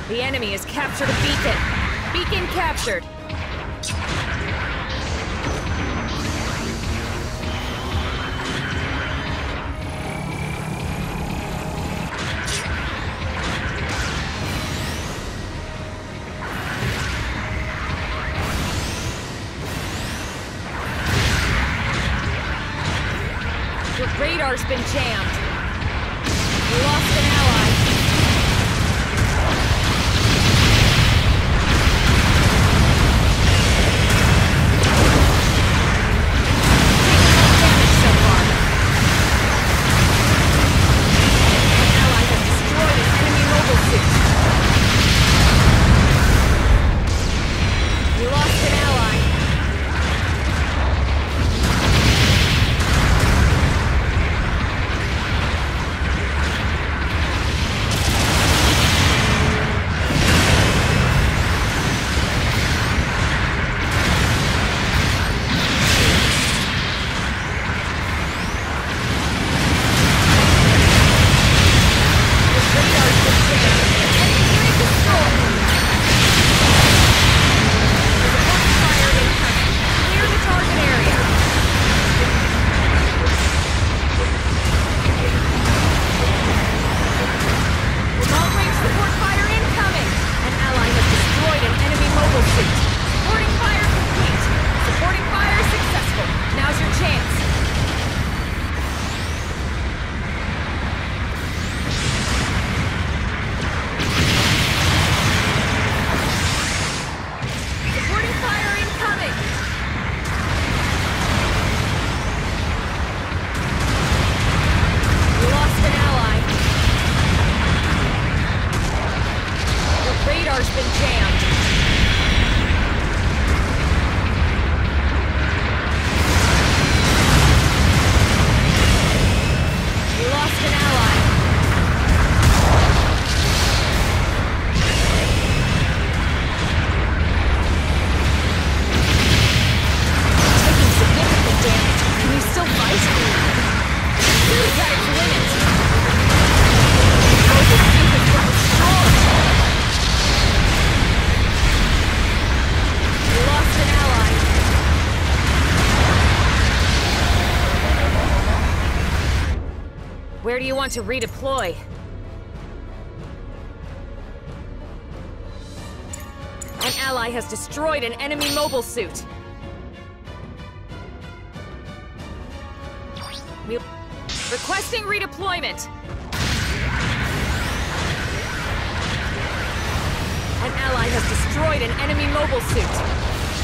The enemy has captured a beacon. Beacon captured. Your radar's been jammed. We lost an ally. Radar's been jammed. We lost an ally. Taking significant damage. Can you still fight? He's at its limit. Oh, this thing has got destroyed. We lost an ally. Where do you want to redeploy? An ally has destroyed an enemy mobile suit. Requesting redeployment. An ally has destroyed an enemy mobile suit.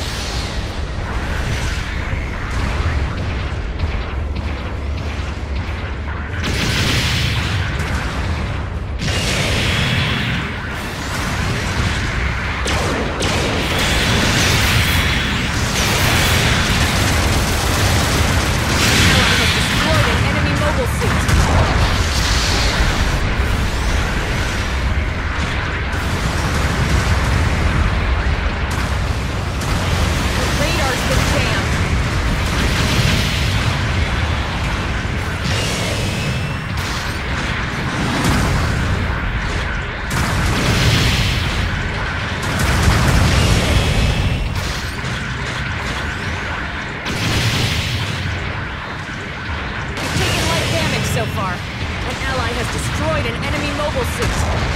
So far, an ally has destroyed an enemy mobile suit.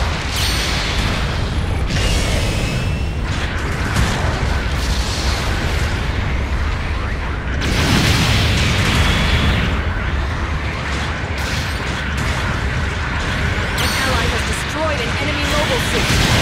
An ally has destroyed an enemy mobile suit.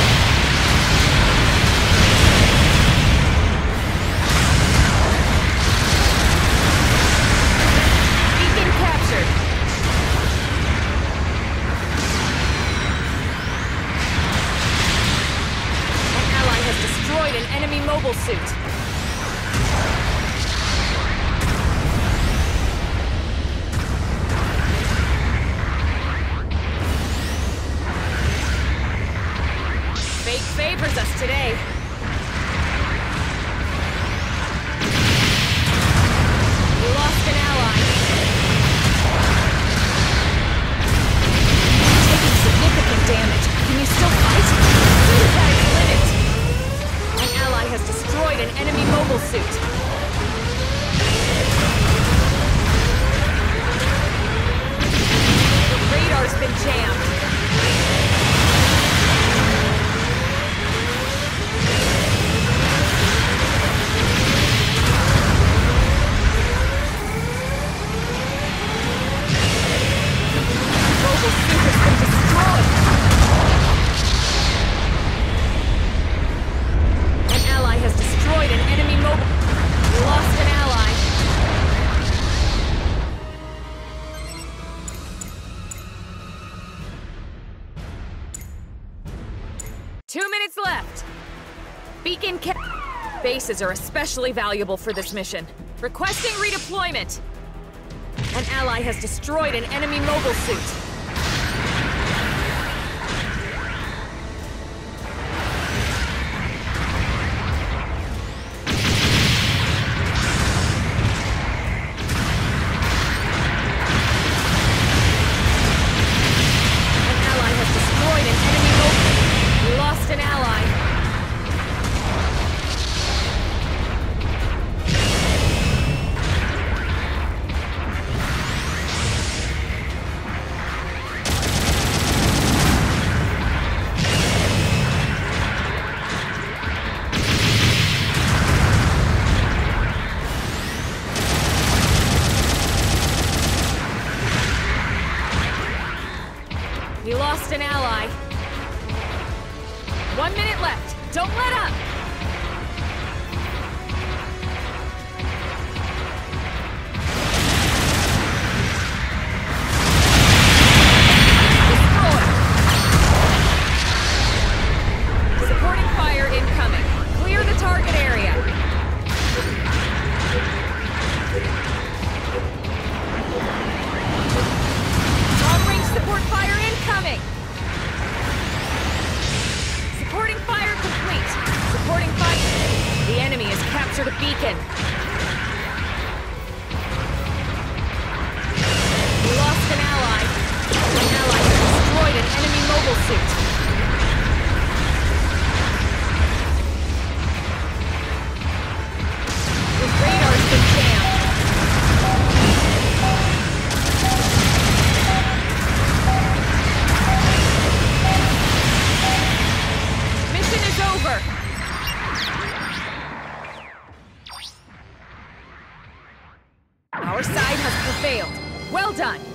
An enemy mobile suit. Fate favors us today. We lost an ally. Taking significant damage. Can you still fight? 2 minutes left. Beacon bases are especially valuable for this mission. Requesting redeployment. An ally has destroyed an enemy mobile suit. We lost an ally. 1 minute left. Don't let up! Destroyed! Supporting fire incoming. Clear the target area. Long-range support fire incoming! Supporting fire complete. Supporting fire. The enemy has captured a beacon. We lost an ally. An ally has destroyed an enemy mobile suit. The radar's been jammed. Mission is over. Our side has prevailed. Well done.